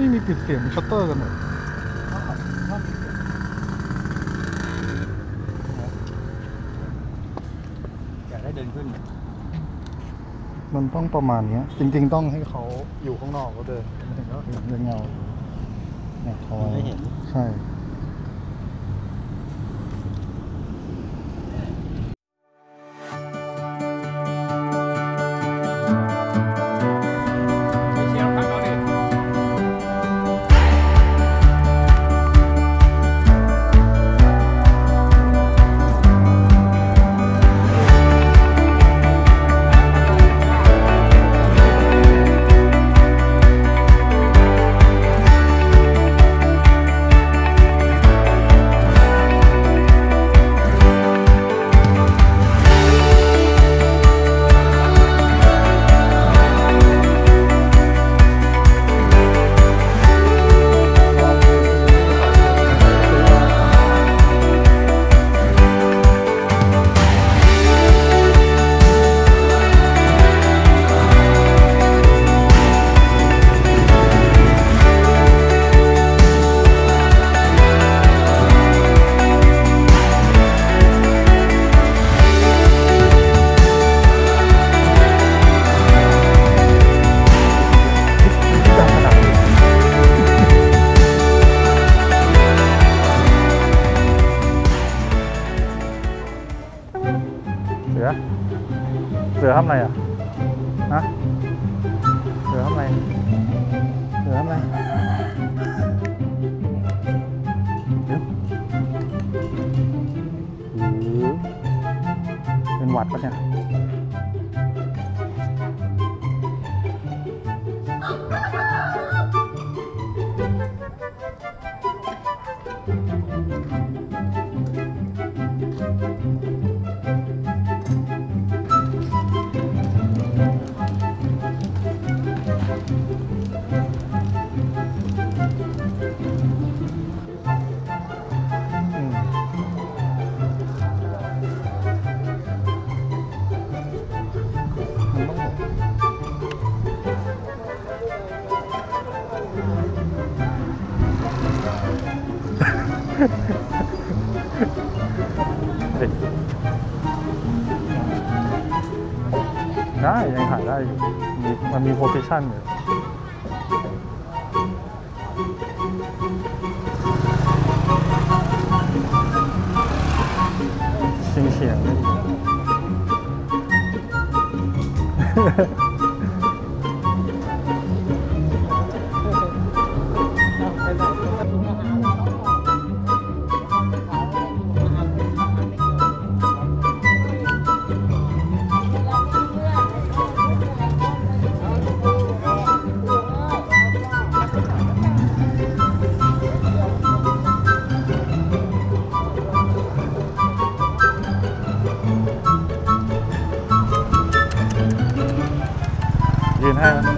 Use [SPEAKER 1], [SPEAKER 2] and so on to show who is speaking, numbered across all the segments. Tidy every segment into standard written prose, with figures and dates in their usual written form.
[SPEAKER 1] มีปิดเสียงชัตเตอร์กันหมด
[SPEAKER 2] อยากได้เดินขึ้น
[SPEAKER 1] มันต้องประมาณนี้จริงๆต้องให้เขาอยู่ข้างนอกก็เดินไม่ถึงก็เห็นเงาเนี่ยเขาไม่เห็นใช่เสือทำอะไรอ่ะฮะเสือทำอะไรเสือทำอะไรเดี๋ยวเป็นหวัดปะเนี่ยได้ยังถ่ายได้อยู่มันมีโพซิชั่นอยู่เฉียงยืนให้ไหม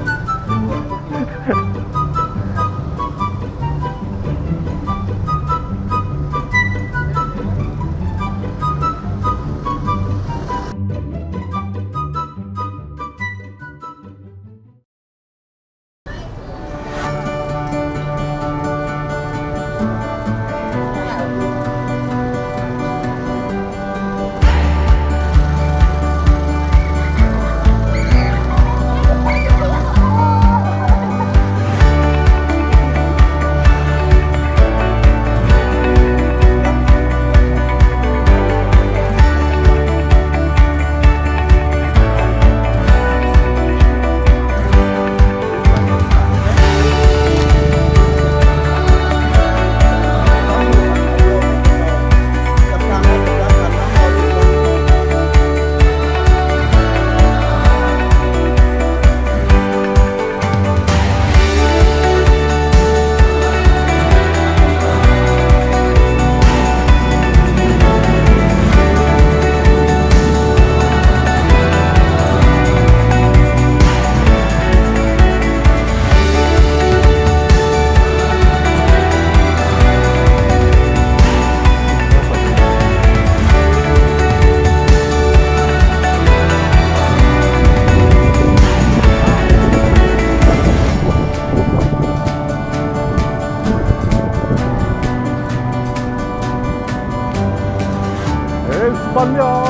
[SPEAKER 1] สปานยอ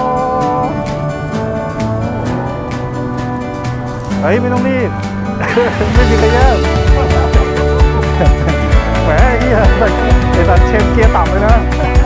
[SPEAKER 1] เฮ้ยไม่ต้องรีบ ไม่มีใครแย่งแหมไอ้เหี้ยไอ้สัตว์เชฟเกียร์ต่ำเลยนะ